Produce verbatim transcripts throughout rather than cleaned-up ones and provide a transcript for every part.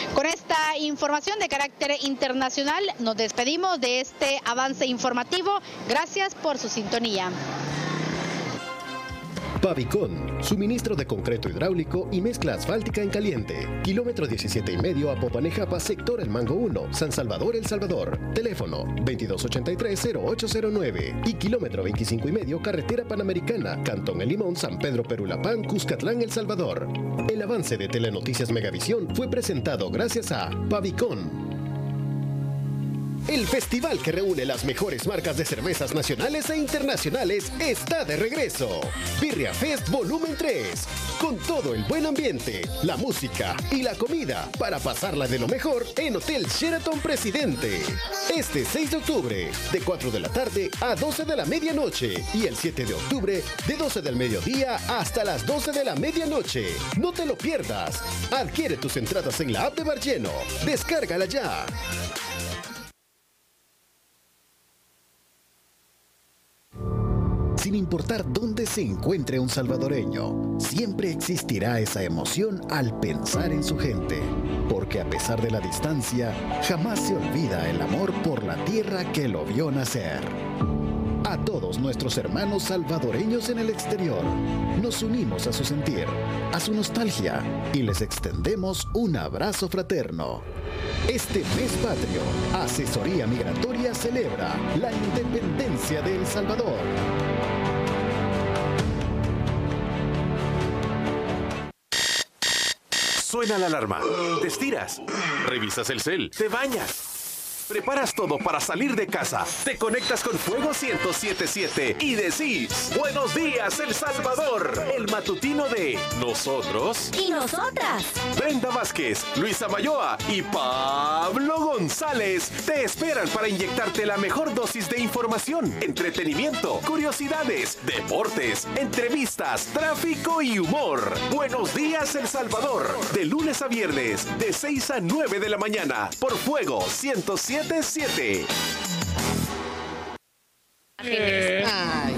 Con esta información de carácter internacional nos despedimos de este avance informativo. Gracias por su sintonía. Pavicon, suministro de concreto hidráulico y mezcla asfáltica en caliente. Kilómetro diecisiete y medio a Popanejapa, sector El Mango uno, San Salvador, El Salvador. Teléfono veintidós ochenta y tres cero ocho cero nueve. Y kilómetro veinticinco y medio, carretera panamericana, Cantón El Limón, San Pedro Perulapán, Cuscatlán, El Salvador. El avance de Telenoticias Megavisión fue presentado gracias a Pavicon. El festival que reúne las mejores marcas de cervezas nacionales e internacionales está de regreso. Birria Fest Volumen tres. Con todo el buen ambiente, la música y la comida para pasarla de lo mejor en Hotel Sheraton Presidente. Este seis de octubre, de cuatro de la tarde a doce de la medianoche. Y el siete de octubre, de doce del mediodía hasta las doce de la medianoche. No te lo pierdas. Adquiere tus entradas en la app de Bar Lleno. Descárgala ya. Sin importar dónde se encuentre un salvadoreño, siempre existirá esa emoción al pensar en su gente, porque a pesar de la distancia, jamás se olvida el amor por la tierra que lo vio nacer. A todos nuestros hermanos salvadoreños en el exterior, nos unimos a su sentir, a su nostalgia, y les extendemos un abrazo fraterno. Este mes patrio, Asesoría Migratoria celebra la independencia de El Salvador. Suena la alarma, te estiras, revisas el cel, te bañas, preparas todo para salir de casa, te conectas con Fuego ciento siete punto siete y decís: buenos días, El Salvador, el matutino de nosotros y nosotras. Brenda Vázquez, Luisa Mayoa y Pablo González te esperan para inyectarte la mejor dosis de información, entretenimiento, curiosidades, deportes, entrevistas, tráfico y humor. Buenos días, El Salvador, de lunes a viernes, de seis a nueve de la mañana, por Fuego ciento siete punto siete. Eh. Ay.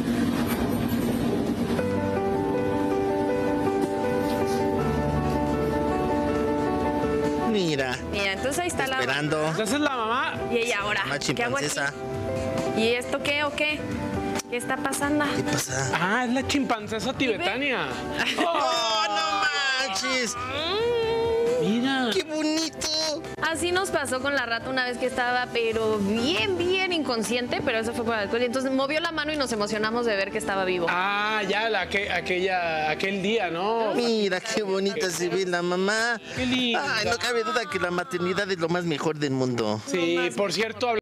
Mira. Mira, entonces ahí está esperando. la Esa es la mamá. Y ella ahora, Una ¿qué hago aquí? chimpancesa. ¿Y esto qué o qué? ¿Qué está pasando? ¿Qué pasa? Ah, es la chimpancesa tibetania. ¡Oh, no manches! Mira. ¡Qué bonito! Así nos pasó con la rata una vez que estaba, pero bien, bien inconsciente, pero eso fue por alcohol. Y entonces movió la mano y nos emocionamos de ver que estaba vivo. Ah, ya, la, que, aquella, aquel día, ¿no? Mira qué bonita se ve la mamá. Qué linda. Ay, no cabe duda que la maternidad es lo más mejor del mundo. Sí, por cierto,